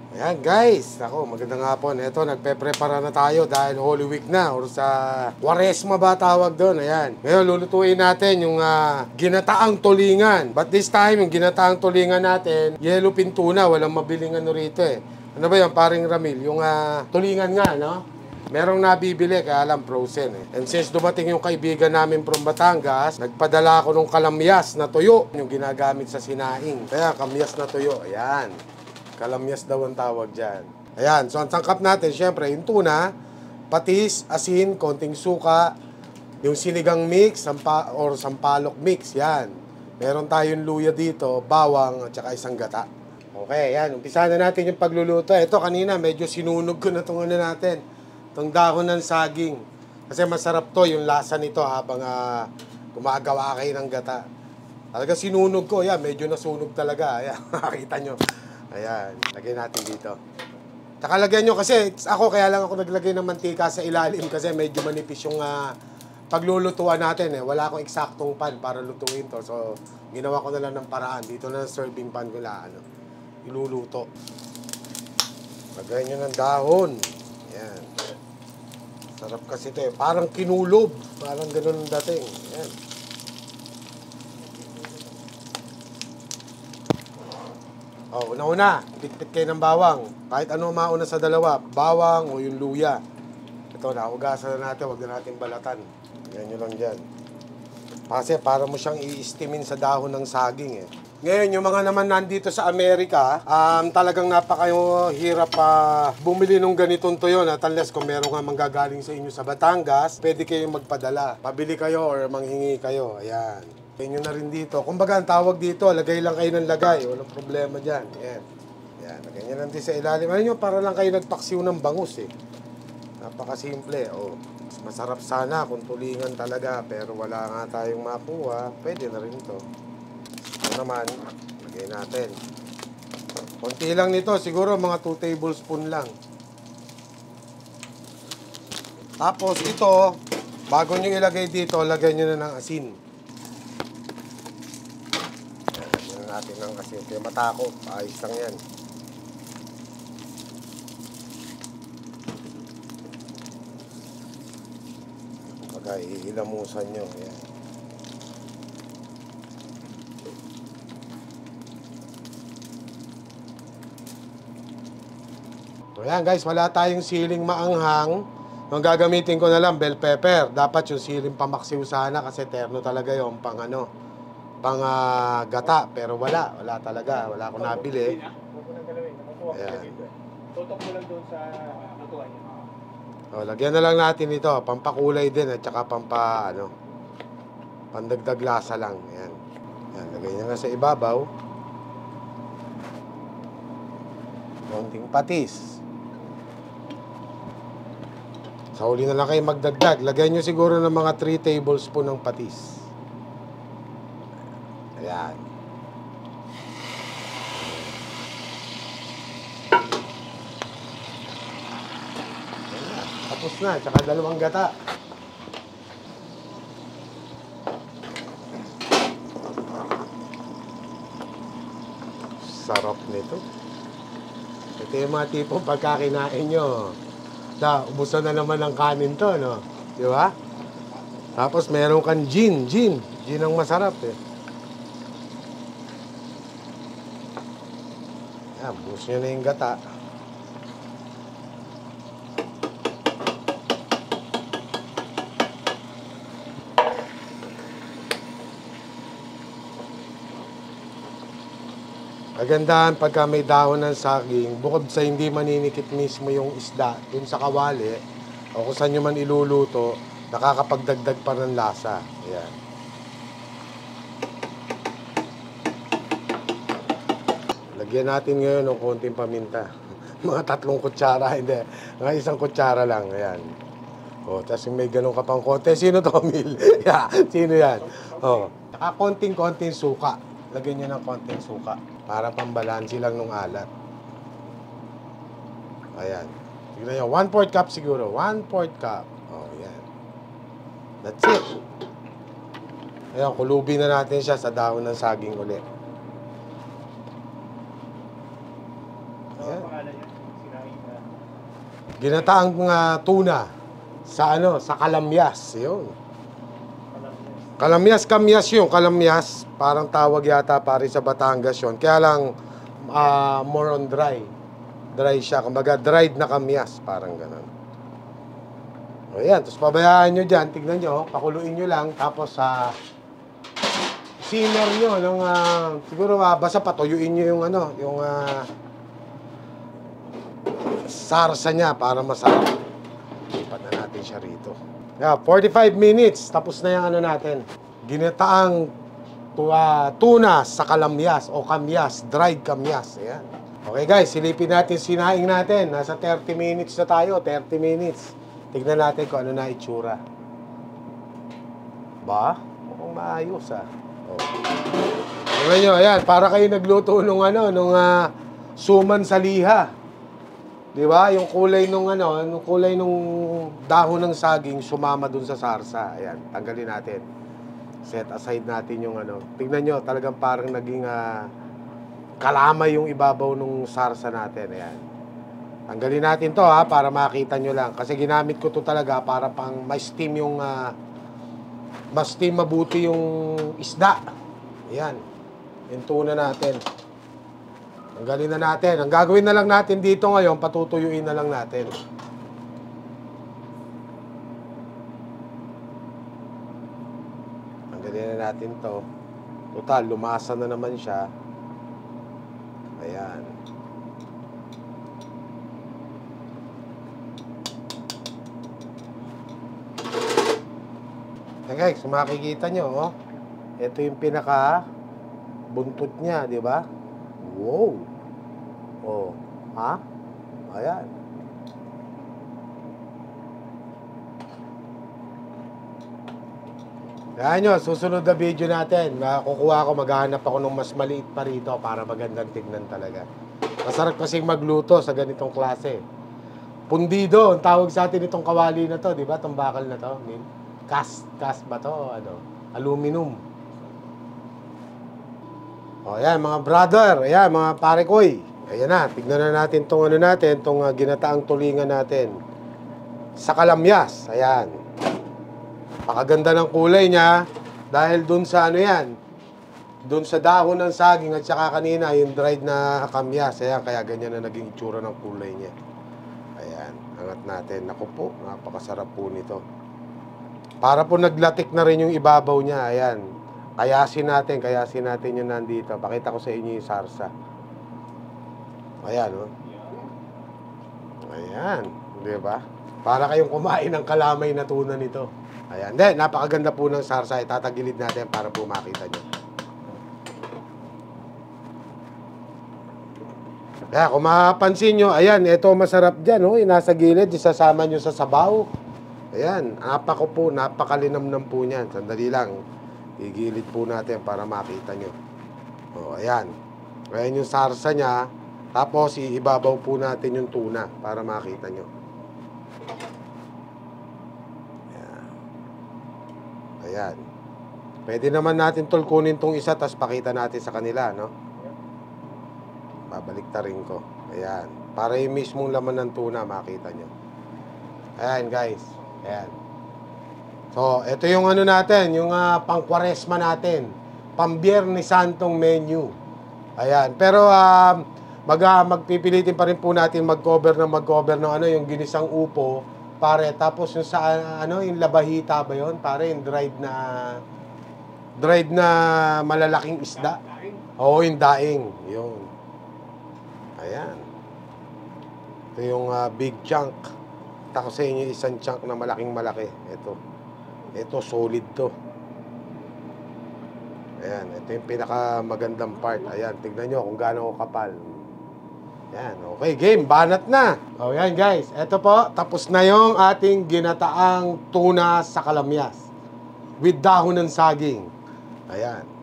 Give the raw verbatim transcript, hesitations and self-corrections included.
Ayan guys, ako magandang hapon. Ito, nagpe-prepara na tayo dahil Holy Week na or sa Quaresma ba tawag doon. Ayan. Ngayon, lulutuin natin yung uh, ginataang tulingan. But this time, yung ginataang tulingan natin, yellow pintuna. Walang mabiling ano rito eh. Ano ba yan, paring Ramil? Yung uh, tulingan nga, no? Merong nabibili, kaya alam, frozen eh. And since dumating yung kaibigan namin from Batangas, nagpadala ako ng kalamyas na tuyo, yung ginagamit sa sinaing. Kaya, kamyas na tuyo. Ayan. Kalamyas daw ang tawag dyan. Ayan, so ang sangkap natin, syempre, yung tuna, patis, asin, konting suka, yung sinigang mix, sampa, or sampalok mix, yan. Meron tayong luya dito, bawang, at saka isang gata. Okay, yan, umpisa na natin yung pagluluto. Ito kanina, medyo sinunog ko na itong ano natin, itong dahon ng saging. Kasi masarap to, yung lasa nito habang uh, gumagawa kayo ng gata. Talaga sinunog ko, yan, medyo nasunog talaga. Ayan, makikita nyo. Ayan, lagay natin dito. Tsaka lagyan nyo kasi, ako kaya lang ako naglagay ng mantika sa ilalim kasi medyo manipis yung uh, paglulutuan natin eh. Wala akong eksaktong pan para lutuin to. So, ginawa ko na lang ng paraan. Dito na serving pan ko lang, ano, iluluto. Lagay nyo ng dahon. Ayan. Sarap kasi ito eh. Parang kinulob. Parang ganun ang dating. Ayan. Oh, una-una, pitpit kayo ng bawang. Kahit ano mauna sa dalawa, bawang o yung luya. Ito, nahugasan na natin, huwag na natin balatan. Yan nyo lang dyan. Kasi para mo siyang i-steamin sa dahon ng saging eh. Ngayon, yung mga naman nandito sa Amerika, um, talagang napakahirap pa uh, bumili ng ganitong tuyo at unless kung meron nga manggagaling sa inyo sa Batangas, pwede kayong magpadala. Pabili kayo or manghingi kayo. Ayan. Pwede nyo na rin dito. Kumbaga, ang tawag dito, lagay lang kayo ng lagay. Walang problema dyan. Ayan. Ayan. Lagay nyo lang din sa ilalim. Ano nyo, para lang kayo nagpaksiw ng bangus eh. Napakasimple. Oh. Masarap sana kung tulingan talaga. Pero wala nga tayong makuha. Pwede na rin ito. Ito naman, lagay natin. Konti lang nito. Siguro mga two tablespoon lang. Tapos ito, bago nyo ilagay dito, lagay nyo na ng asin. Natin lang kasi kaya matakot, ayos lang yan. Pagka iilamusan nyo yan. So yan guys, wala tayong siling maanghang. Ang gagamitin ko na lang bell pepper. Dapat yung siling pamaksiw sana kasi terno talaga yung pang ano, pang uh, gata, pero wala, wala talaga, wala akong nabili. Ayan. Tutok mo lang doon sa lutuan niya. O, lagyan na lang natin ito, pampakulay din at saka pampa, ano, pandagdag lasa lang. Ayan. Ayan, lagay nyo na sa ibabaw. Konting patis. Sa huli na lang kayo magdagdag. Lagyan nyo siguro ng mga three tablespoon ng patis. Ayan. Ayan. Tapos na, tsaka dalawang gata. Sarap nito. Ito yung mga tipong pagkakinain nyo. Da, ubusan na naman ng kanin to, no? Di ba? Tapos meron kang gin, gin. Gin ang masarap eh. Ayan, buhos nyo na yung gata. Kagandahan pagka may dahon ng saging, bukod sa hindi maninikit mismo yung isda dun sa kawali, o kung saan nyo man iluluto, nakakapagdagdag pa ng lasa. Ayan. Lagyan natin ngayon ng konting paminta. Mga tatlong kutsara, hindi. Mga isang kutsara lang. Ayan. O, tapos may ganun ka pang konti. Sino to, Mil? Yeah, sino yan? O, saka konting-konting suka. Lagyan nyo ng konting suka para pambalansi lang nung alat. Ayan. Tignan nyo. One fourth cup siguro. One fourth cup. O, ayan. That's it. Ayan, kulubin na natin siya sa dahon ng saging ulit. Ayan. pangalan niya? Sinaing na. Ginataang uh, tuna sa ano, sa kalamyas. Yun. Kalamyas, kamyas yun. Kalamyas, parang tawag yata pare sa Batangas yun. Kaya lang, uh, more on dry. Dry siya. Kumbaga, dried na kamyas. Parang ganun. Ayan, tapos pabayaan nyo dyan. Tignan nyo, pakuluin nyo lang. Tapos, sa uh, simmer nyo, ng, uh, siguro uh, basta patuyuin nyo yung ano, yung uh, sarsa niya para masarap. Lipat na natin siya rito. Yeah, forty-five minutes. Tapos na yung ano natin. Ginataang uh, tuna sa kalamyas o kamyas. Dried kamyas. Ayan. Okay guys, silipin natin sinaing natin. Nasa thirty minutes na tayo. thirty minutes. Tignan natin kung ano na itsura. Ba? Mukhang maayos ah. Oh. Tignan nyo, ayan. Para kayo nagluto nung ano, nung uh, suman sa liha. Di ba? Yung kulay nung ano, yung kulay nung dahon ng saging sumama dun sa sarsa. Ayan, tanggalin natin. Set aside natin yung ano. Tingnan nyo, talagang parang naging uh, kalamay yung ibabaw nung sarsa natin. Ayan. Tanggalin natin to ha, para makita nyo lang. Kasi ginamit ko to talaga para pang ma-steam yung, uh, ma-steam mabuti yung isda. Ayan. Yung tuna natin. Tanggalin na natin. Ang gagawin na lang natin dito ngayon, patutuyuin na lang natin. Tanggalin na natin to. Total, lumasa na naman siya. Ayan. Ayan guys, makikita nyo, oh. Ito yung pinaka buntot niya, di ba? Wow! Oh, ha? Ayan. Ayan nyo, susunod na video natin. Kukuha ako, maghahanap ako ng mas maliit pa rito para magandang tignan talaga. Masarap kasing magluto sa ganitong klase. Pundido, ang tawag sa atin itong kawali na to, di ba? Itong bakal na to. Cast, cast ba to? Ano? Aluminum. O, ayan, mga brother. Ayan, mga pare koy. Ayan na, tignan na natin itong ano natin, itong uh, ginataang tulingan natin. Sa kalamyas. Ayan. Pakaganda ng kulay niya. Dahil dun sa ano yan, dun sa dahon ng saging at saka kanina, yung dried na kamyas. Ayan, kaya ganyan na naging itsura ng kulay niya. Ayan, angat natin. Naku po, napakasarap po nito. Para po naglatik na rin yung ibabaw niya. Ayan. Kayasin natin, kayasin natin yung nandito. Pakita ko sa inyo yung sarsa. Ayan, oh. Ayan, di ba? Para kayong kumain ng kalamay na tuna nito. Ayan. Hindi, napakaganda po ng sarsa. Itatagilid natin para po makita nyo. Kaya kung mapapansin nyo, ayan, ito masarap dyan, oh. Nasa gilid, isasama nyo sa sabaw. Ayan, napako po, napakalinamnam po niyan. Sandali lang. Igilid po natin para makita nyo. O, ayan. Ayan yung sarsa niya. Tapos, iibabaw po natin yung tuna para makita nyo. Ayan. Ayan. Pwede naman natin tulkunin tong isa, tapos pakita natin sa kanila, no? Babalik ta rin ko. Ayan. Para yung mismong laman ng tuna, makita nyo. Ayan, guys. Ayan. So, ito yung ano natin, yung uh, pang-Kwaresma natin. Pang-Biyernes Santong menu. Ayan. Pero, uh, mag, uh, magpipilitin pa rin po natin mag-cover na mag-cover ng ano, yung ginisang upo. Pare, tapos yung sa, uh, ano, yung labahita ba yun? Pare, yung dried na, dried na malalaking isda. Oo, yung daing. Yun. Ayan. Ito yung uh, big chunk. Tako sa inyo isang chunk na malaking malaki. Ito. Ito solid to. Ayan, ito yung pinaka magandang part. Ayan, tignan nyo kung gaano kapal. Ayan, okay, game, banat na. O yan guys, ito po, tapos na yung ating ginataang tuna sa kalamyas with dahon ng saging. Ayan.